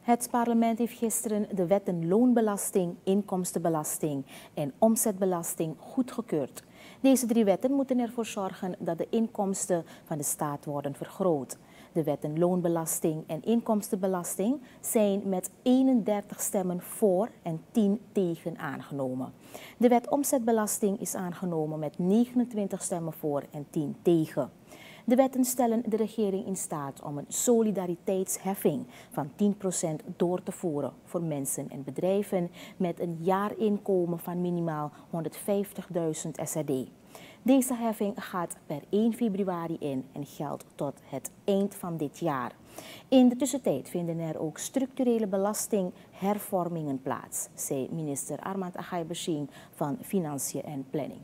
Het parlement heeft gisteren de wetten loonbelasting, inkomstenbelasting en omzetbelasting goedgekeurd. Deze 3 wetten moeten ervoor zorgen dat de inkomsten van de staat worden vergroot. De wetten loonbelasting en inkomstenbelasting zijn met 31 stemmen voor en 10 tegen aangenomen. De wet omzetbelasting is aangenomen met 29 stemmen voor en 10 tegen. De wetten stellen de regering in staat om een solidariteitsheffing van 10% door te voeren voor mensen en bedrijven met een jaarinkomen van minimaal 150.000 SRD. Deze heffing gaat per 1 februari in en geldt tot het eind van dit jaar. In de tussentijd vinden er ook structurele belastinghervormingen plaats, zei minister Armand Agay-Bashing van Financiën en Planning.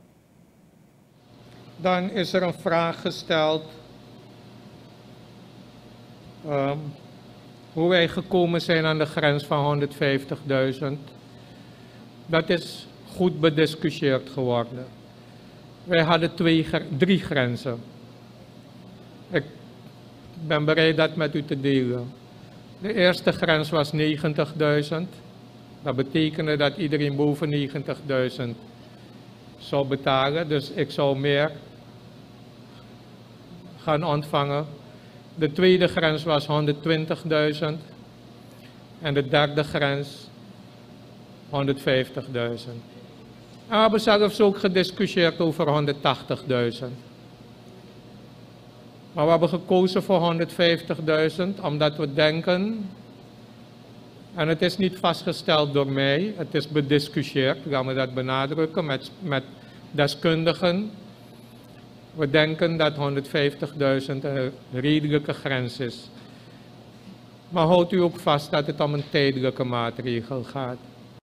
Dan is er een vraag gesteld hoe wij gekomen zijn aan de grens van 150.000. Dat is goed bediscussieerd geworden. Wij hadden 3 grenzen. Ik ben bereid dat met u te delen. De eerste grens was 90.000. Dat betekende dat iedereen boven 90.000 zou betalen, dus ik zou meer gaan ontvangen. De tweede grens was 120.000 en de derde grens 150.000. En we hebben zelfs ook gediscussieerd over 180.000. Maar we hebben gekozen voor 150.000 omdat we denken, en het is niet vastgesteld door mij, het is bediscussieerd, laten we dat benadrukken met deskundigen. We denken dat 150.000 een redelijke grens is. Maar houdt u ook vast dat het om een tijdelijke maatregel gaat.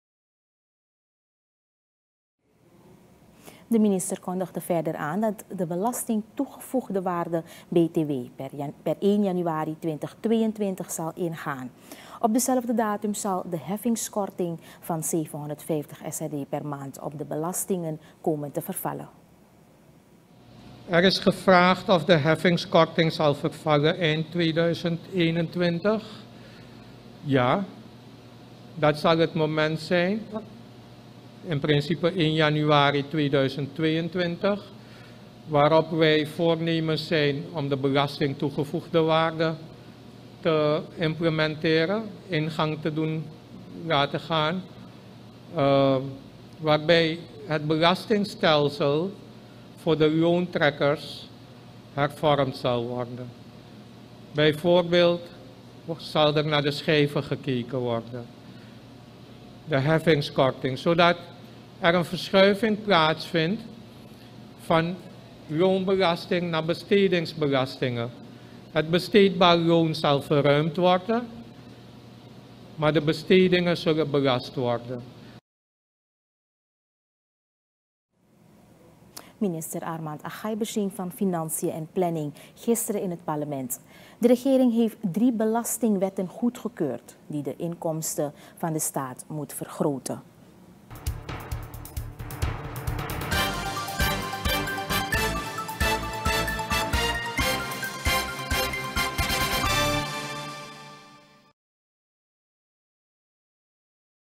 De minister kondigde verder aan dat de belasting toegevoegde waarde BTW per 1 januari 2022 zal ingaan. Op dezelfde datum zal de heffingskorting van 750 SRD per maand op de belastingen komen te vervallen. Er is gevraagd of de heffingskorting zal vervallen eind 2021. Ja, dat zal het moment zijn. In principe 1 januari 2022, waarop wij voornemens zijn om de belasting toegevoegde waarde te implementeren, in gang te doen laten gaan, waarbij het belastingstelsel voor de loontrekkers hervormd zal worden. Bijvoorbeeld zal er naar de schijven gekeken worden, de heffingskorting, zodat er een verschuiving plaatsvindt van loonbelasting naar bestedingsbelastingen. Het besteedbaar loon zal verruimd worden, maar de bestedingen zullen belast worden. Minister Armand Agay-Bashing van Financiën en Planning gisteren in het parlement. De regering heeft 3 belastingwetten goedgekeurd die de inkomsten van de staat moet vergroten.